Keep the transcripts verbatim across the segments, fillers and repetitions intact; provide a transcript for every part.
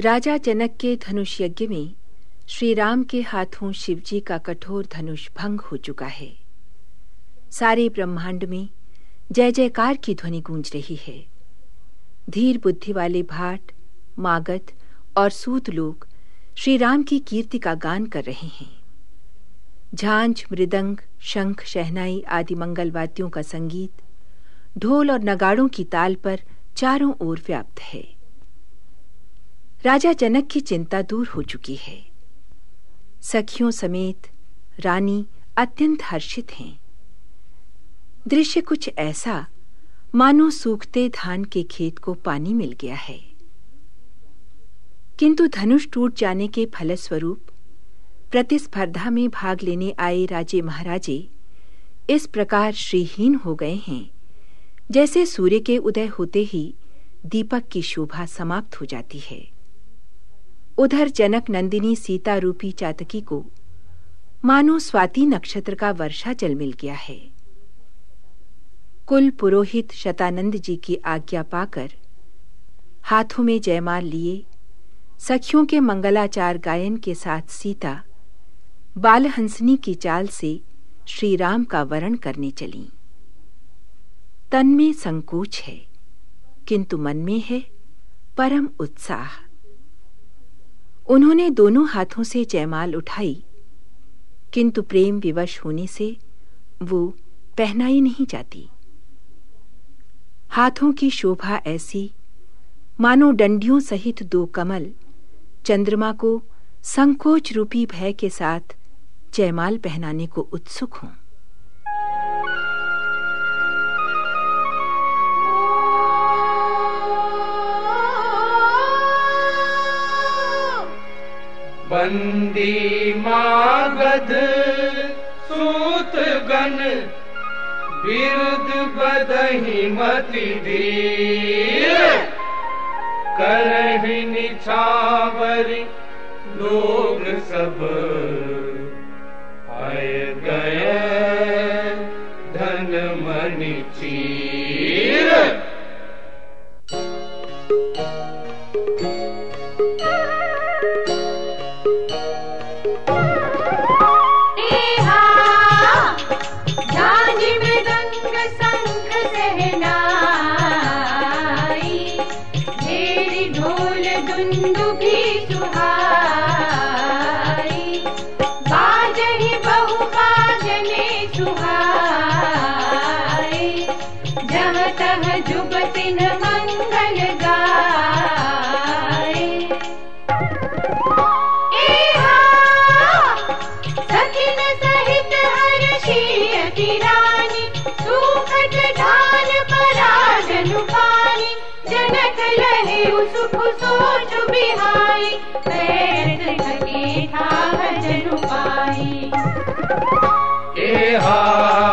राजा जनक के धनुष यज्ञ में श्री राम के हाथों शिवजी का कठोर धनुष भंग हो चुका है। सारे ब्रह्मांड में जय जयकार की ध्वनि गूंज रही है। धीर बुद्धि वाले भाट, मागध और सूत लोग श्री राम की कीर्ति का गान कर रहे हैं। झांझ, मृदंग, शंख, शहनाई आदि मंगल वाद्यों का संगीत ढोल और नगाड़ों की ताल पर चारों ओर व्याप्त है। राजा जनक की चिंता दूर हो चुकी है। सखियों समेत रानी अत्यंत हर्षित हैं। दृश्य कुछ ऐसा मानो सूखते धान के खेत को पानी मिल गया है। किंतु धनुष टूट जाने के फलस्वरूप प्रतिस्पर्धा में भाग लेने आए राजे महाराजे इस प्रकार श्रीहीन हो गए हैं जैसे सूर्य के उदय होते ही दीपक की शोभा समाप्त हो जाती है। उधर जनक नंदिनी सीता रूपी चातकी को मानो स्वाति नक्षत्र का वर्षा जल मिल गया है। कुल पुरोहित शतानंद जी की आज्ञा पाकर हाथों में जयमाल लिए सखियों के मंगलाचार गायन के साथ सीता बालहंसनी की चाल से श्री राम का वरण करने चली। तन में संकोच है किंतु मन में है परम उत्साह। उन्होंने दोनों हाथों से जयमाल उठाई किंतु प्रेम विवश होने से वो पहनाई नहीं जाती। हाथों की शोभा ऐसी मानो डंडियों सहित दो कमल चंद्रमा को संकोच रूपी भय के साथ जयमाल पहनाने को उत्सुक हों। बंदी मागध सूतगण बिरुद बदहि मति धीर करहि निछावरि लोग सब आए गए धन मनि चीर। जुगतिन मंगल गाए। एहा सखिन सहित हर्षीय की रानी सुखट ढाल पराजनु पानी जनक लहे सुख सोच बिहाई पैर थके ठाह जनु पाई। एहा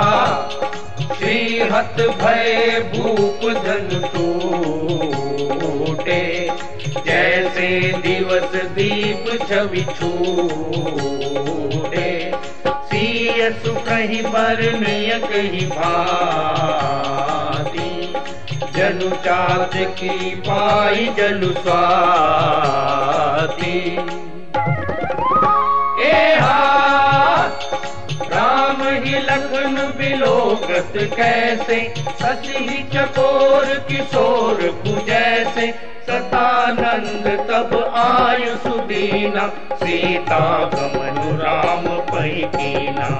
हत भय भूप धन टूटे जैसे दिवस दीप छवि छूटे सिय सुखहि बरनिय कहि भांति जनु चात की पाई जनु स्वाति। एहा राम ही लखन बिलोकत कैसे ससी चकोर किशोर कुजैसे सतानंद तब आयु सुदीना सीता गमनु राम पहि कीना।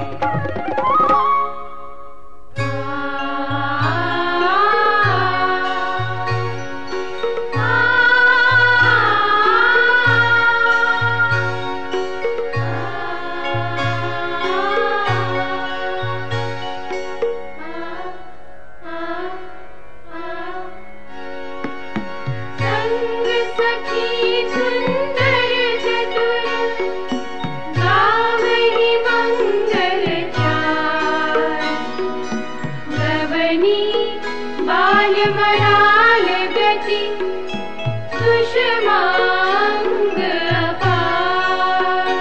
मराल गति सुषमांग अपार।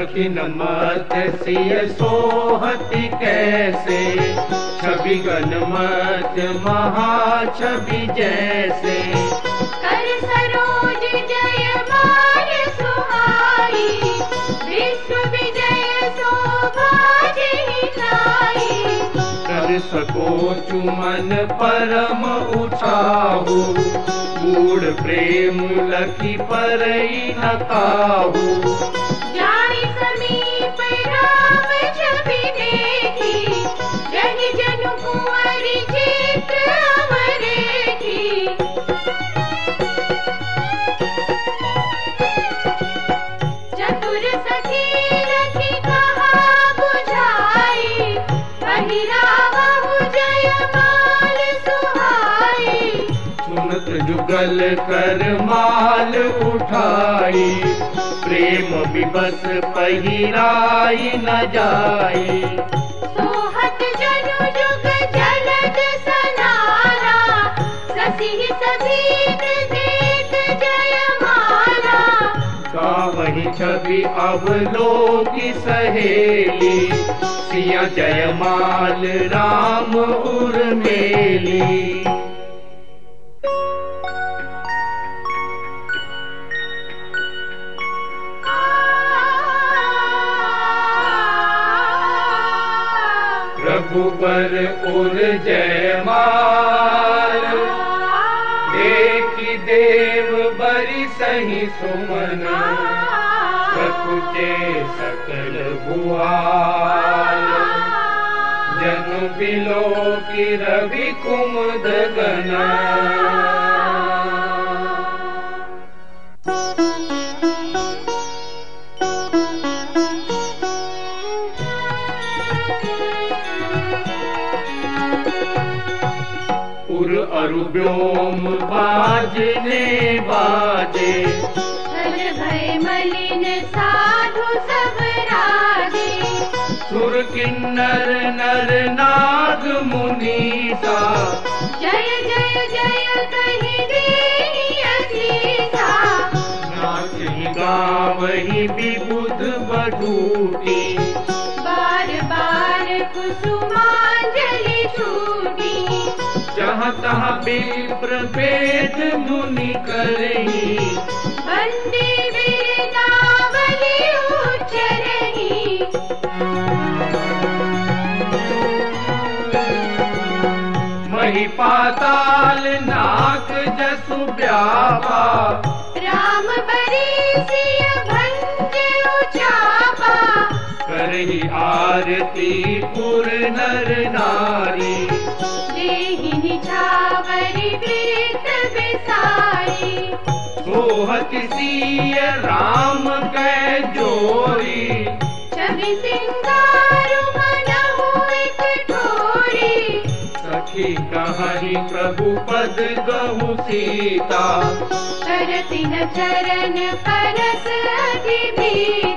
लखिन मत सिय सोहति कैसे, छवि गणमत महाछवि जैसे। कर सरोज जयमाल सुहाई, विश्व विजय शोभा जेहि लाई। कर सको चुमन परम उठाहु, गूढ़ प्रेम लखि परई न काहू। जाहि समीप राम छवि देखी, जहि जनु कुंवरि चित्र अवरेखी। चतुर सखी लखि कहा बुझाई, पहिरावहु जयमाल सुहाई। सुनत जुगल कर माल उठाई, प्रेम विबस पहिराई न जाई। सोहत जनु जुग जलद सनारा, ससिहि सभीत देख जयमाला। गावहि छवि अवलोकि सहेली, सिया जयमाल राम उर्मेली। रघुबर उर जयमाल, देखि देव बरि सहि सुमन। सकुचे सकल भुआल, जनु बिलोकि रवि कुमुद गण। उर अरु व्योम बाजने बाजे, छल भय मलिन साधु सब राजे। सुर किन्नर नर नाग मुनीसा, जय जय जय कहि देहि असीसा। नाचहि गावहि विबुध बधूटी, बार बार कुसुमांजलि छूटी। जहाँ तहाँ विप्र वेद मुनि करही, वंदे वीरनावली उच्चरहि। मही पाताल नाक जसु व्यापा, राम बरी सिय भंज उचापा। करही आरती पुर नर नारी, देहि निछावरि वृत बिसारी। सोहत सिय राम कै जोरी, छवि सिंगारु मनहु एक ठोरी। सखी कहि प्रभु पद गहु सीता, करति न चरण परस अधि भीता।